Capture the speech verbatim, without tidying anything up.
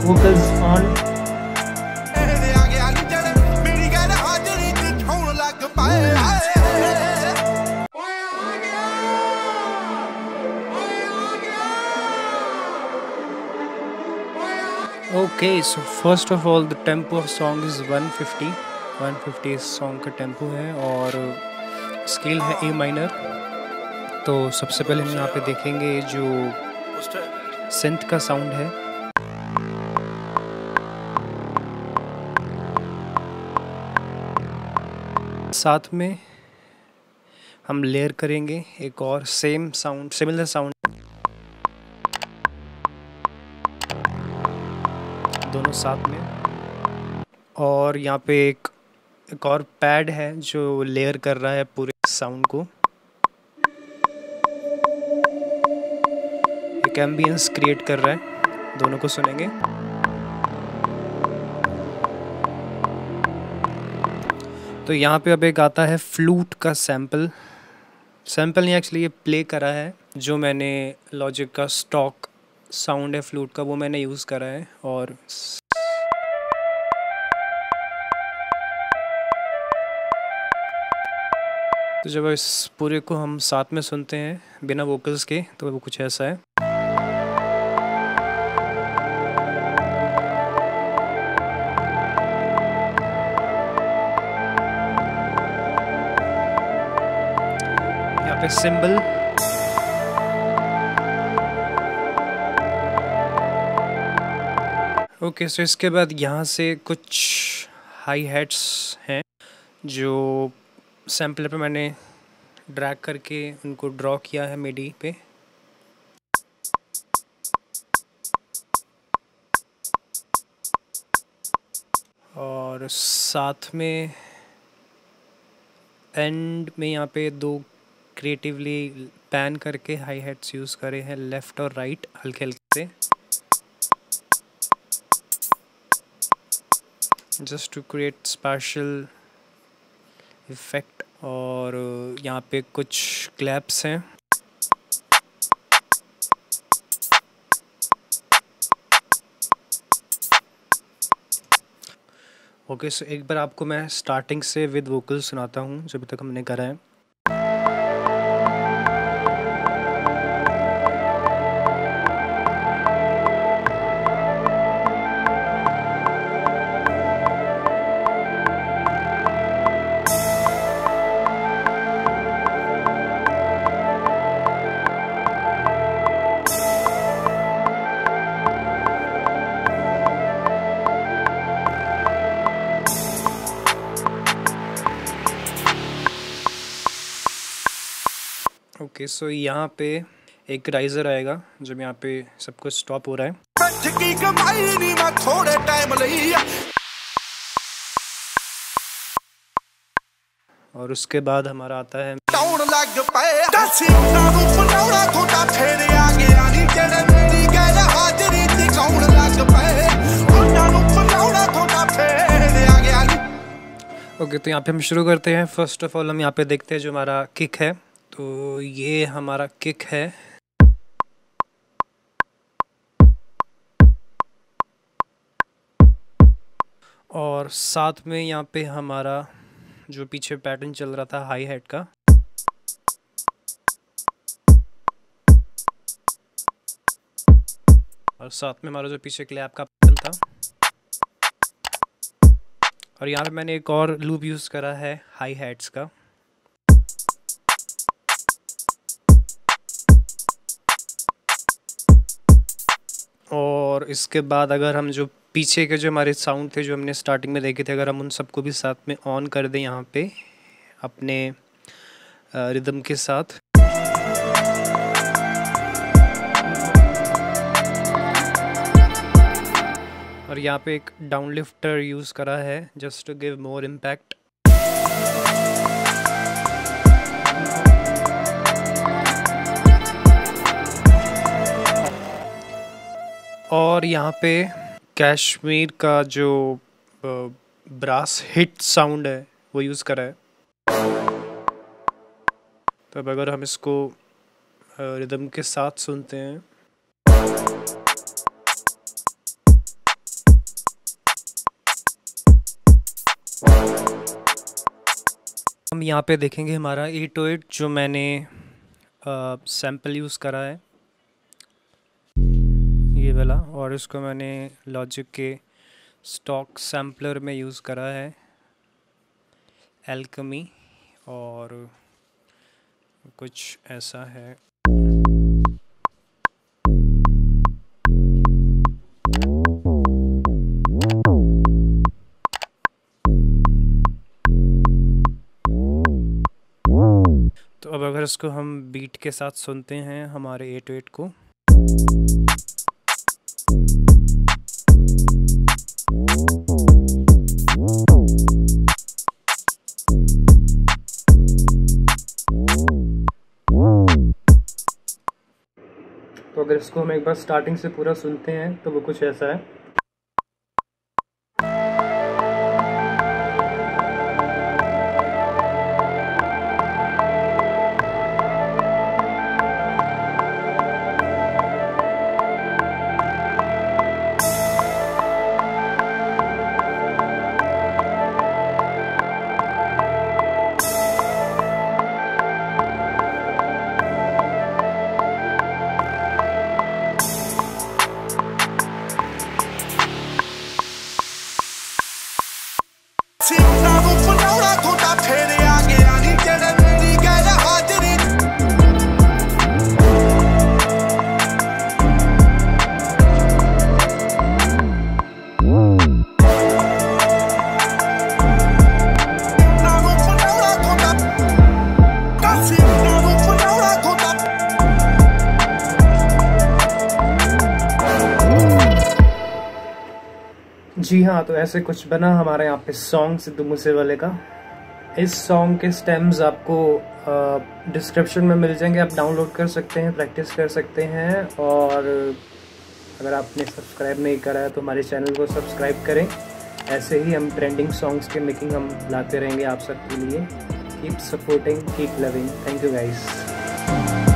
vocals on. Okay, so first of all the tempo of song is one fifty. one fifty इस song का tempo है और scale है A minor. तो सबसे पहले हम यहाँ पे देखेंगे जो synth का sound है. साथ में हम लेयर करेंगे एक और सेम साउंड, सिमिलर साउंड, दोनों साथ में. और यहाँ पे एक एक और पैड है जो लेयर कर रहा है पूरे साउंड को. एक एम्बियंस क्रिएट कर रहा है. दोनों को सुनेंगे. तो यहाँ पे अब एक आता है फ्लूट का सैम्पल. सैम्पल नहीं, एक्चुअली ये प्ले करा है. जो मैंने लॉजिक का स्टॉक साउंड है फ्लूट का, वो मैंने यूज़ करा है. और तो जब इस पूरे को हम साथ में सुनते हैं बिना वोकल्स के, तो वो कुछ ऐसा है. यहाँ पे सिंबल, ओके. सो इसके बाद यहाँ से कुछ हाई हैट्स हैं जो सैम्पलर पे मैंने ड्रैग करके उनको ड्रॉ किया है मिडी पे. और साथ में एंड में यहाँ पे दो क्रिएटिवली पैन करके हाई हैट्स यूज़ करे हैं, लेफ़्ट और राइट, हल्के हल्के से, just to create special effect. और यहाँ पे कुछ क्लैप्स हैं. ओके, सो एक बार आपको मैं स्टार्टिंग से विद वोकल सुनाता हूँ जो अभी तक हमने करा है. ओके, सो यहाँ पे एक राइजर आएगा जब यहाँ पे सब कुछ स्टॉप हो रहा है. और उसके बाद हमारा आता है ओके. तो यहाँ पे हम शुरू करते हैं. फर्स्ट ऑफ ऑल हम यहाँ पे देखते हैं जो हमारा किक है. तो ये हमारा किक है. और साथ में यहाँ पे हमारा जो पीछे पैटर्न चल रहा था हाई हैट का, और साथ में हमारा जो पीछे क्लैप का पैटर्न था. और यहाँ पे मैंने एक और लूप यूज़ करा है हाई हैट्स का. और इसके बाद अगर हम जो पीछे के जो हमारे साउंड थे जो हमने स्टार्टिंग में देखे थे, अगर हम उन सबको भी साथ में ऑन कर दें यहाँ पे अपने रिदम के साथ, और यहाँ पे एक डाउन लिफ्टर यूज़ करा है just to give more impact. और यहाँ पे कश्मीर का जो ब्रास हिट साउंड है वो यूज़ करा है. तो अब अगर हम इसको रिदम के साथ सुनते हैं, हम यहाँ पे देखेंगे हमारा एट ओ एट जो मैंने सैम्पल यूज़ करा है ये वाला, और इसको मैंने लॉजिक के स्टॉक सैम्पलर में यूज़ करा है एल्केमी, और कुछ ऐसा है। तो अब अगर इसको हम बीट के साथ सुनते हैं हमारे एट ओ एट को, तो अगर इसको हम एक बार स्टार्टिंग से पूरा सुनते हैं तो वो कुछ ऐसा है। जी हाँ, तो ऐसे कुछ बना हमारे यहाँ पे सॉन्ग सिद्धू मूसेवाले का। इस सॉन्ग के स्टेम्स आपको डिस्क्रिप्शन में मिल जाएंगे, आप डाउनलोड कर सकते हैं, प्रैक्टिस कर सकते हैं। और अगर आपने सब्सक्राइब नहीं करा है तो हमारे चैनल को सब्सक्राइब करें। ऐसे ही हम ट्रेंडिंग सॉन्ग्स के मेकिंग हम लाते रहेंगे आप सबके लिए। Keep supporting, keep loving. Thank you guys.